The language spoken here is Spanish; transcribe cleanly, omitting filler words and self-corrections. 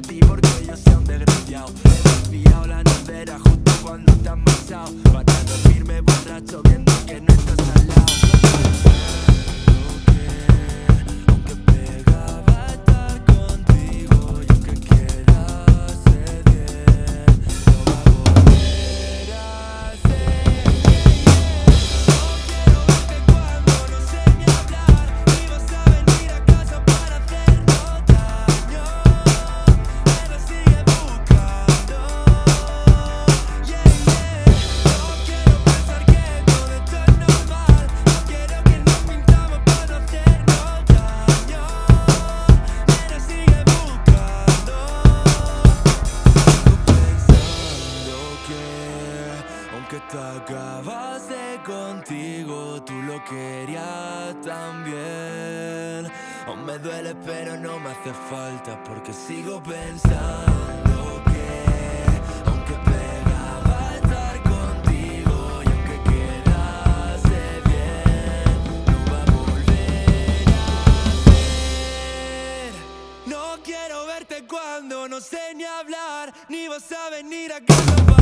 a ti porque yo soy un desgraciado. He vaciado la nevera justo cuando te has marchado, para dormirme borracho viendo que no estás al lado. Aunque pegaba estar contigo, y aunque quedase bien, no va a volver a ser. No quiero verte cuando no sé ni hablar, y vas a venir a casa para hacernos daño. Me lo sigue buscando, yeah, yeah. No quiero pensar que todo esto es normal, no quiero que nos pintamos para no hacernos daño. Me lo sigue buscando, pensando que aunque te acabase contigo, tú lo querías también. Aún me duele pero no me hace falta, porque sigo pensando que aunque pegaba estar contigo, y aunque quedase bien, no va a volver a ser. No quiero verte cuando no sé ni hablar, ni vas a venir a casa para